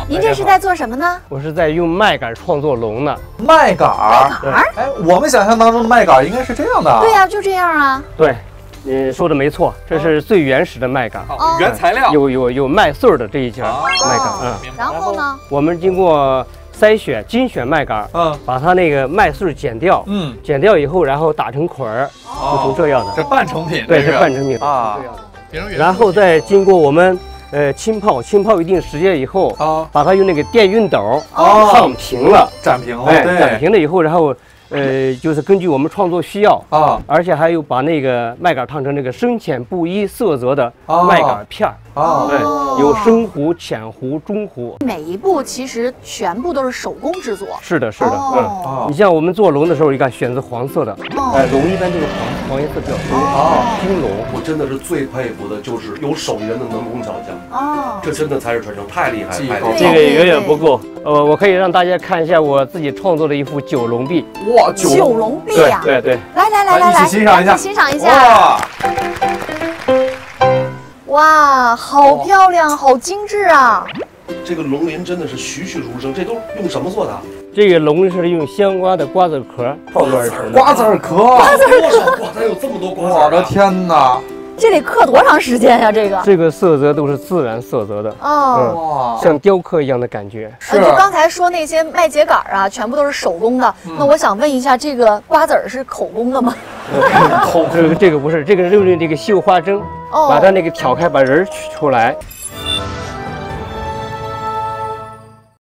您这是在做什么呢？ 我是在用麦秆创作龙呢。 麦秆儿，哎，我们想象当中的麦秆应该是这样的。 对呀，就这样啊。 对，你说的没错，这是最原始的麦秆， 原材料有麦穗儿的这一节麦秆， 然后呢？ 我们经过筛选精选麦秆，把它那个麦穗剪掉，剪掉以后，然后打成捆儿，就成这样的。 这半成品， 对，是半成品啊。然后再经过我们浸泡一定时间以后，把它用那个电熨斗烫平了， 展平了， 展平了以后，然后就是根据我们创作需要而且还有把那个麦秆烫成那个深浅不一色泽的麦秆片儿。有深糊、浅糊、中糊， 每一步其实全部都是手工制作。 是的，是的，你像我们做龙的时候，你看选择黄色的，龙一般都是黄颜色比较多金龙。 我真的是最佩服的就是有手艺人的能工巧匠这真的才是传承，太厉害了。 这个远远不够，我可以让大家看一下我自己创作的一幅九龙壁。 哇， 九龙壁呀！ 对， 来， 一起欣赏一下， 欣赏一下。哇，好漂亮，好精致啊！ 这个龙鳞真的是栩栩如生，这都用什么做的？ 这个龙是用香瓜的瓜子壳创作而成的。 瓜子壳， 哇，它有这么多瓜子！ 我的天哪！ 这得刻多长时间呀？这个色泽都是自然色泽的哇， 像雕刻一样的感觉。 就刚才说那些麦秸秆啊，全部都是手工的。那我想问一下，这个瓜子儿是口工的吗？ 这个不是，这个是用这个绣花针把它那个挑开，把仁儿取出来，